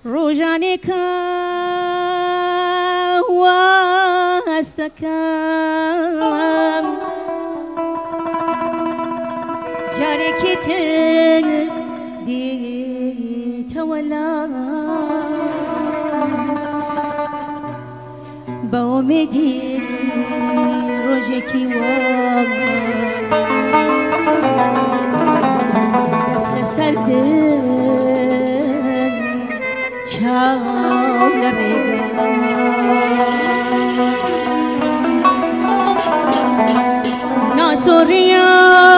روزانك واستكام جاركتن دي تولا بومدي روجكي دست سردن چاو لرگا ناسوریا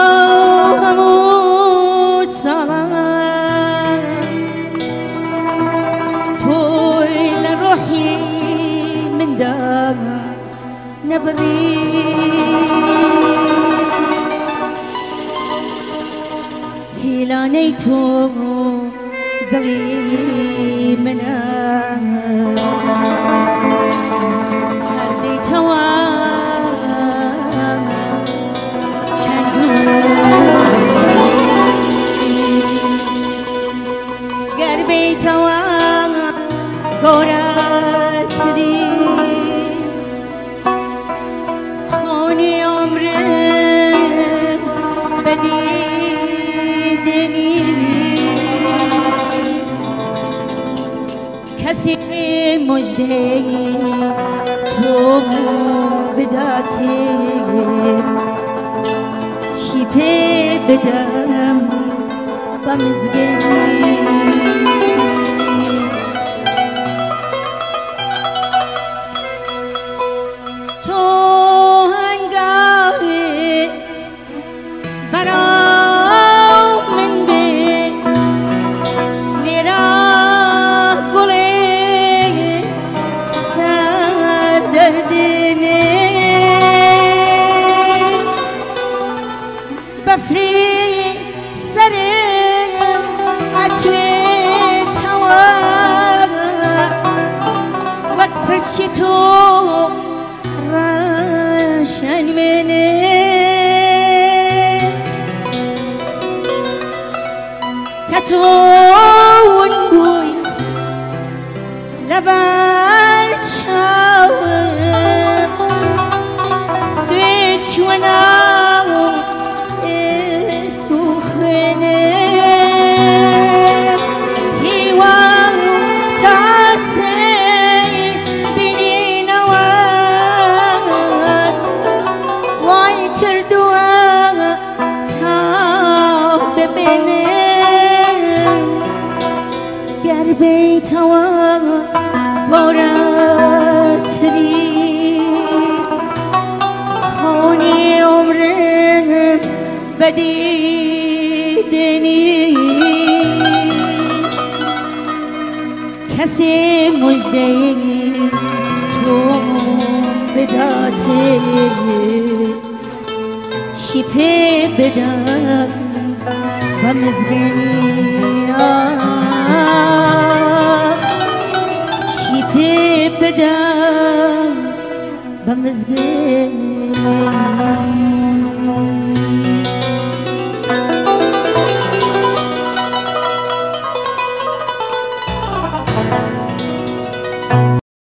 همو سلام توی لروحی من دام نبري هيلانيتو دلي منا هردي توام شنو قربي توام قراتري کسی مجده تو بداتی چی پی بدم با مزگی تو هنگاوی برام من به لیرا بفري سرم عتوي تواب واكبر تو راشن مني كتون بوي لبار شاور سويت شوانا بيتوا قراتري خوني عمرهم بديدني كسي مجدي تو بداتي چی پی بدم بمزگنی بدم بمزگن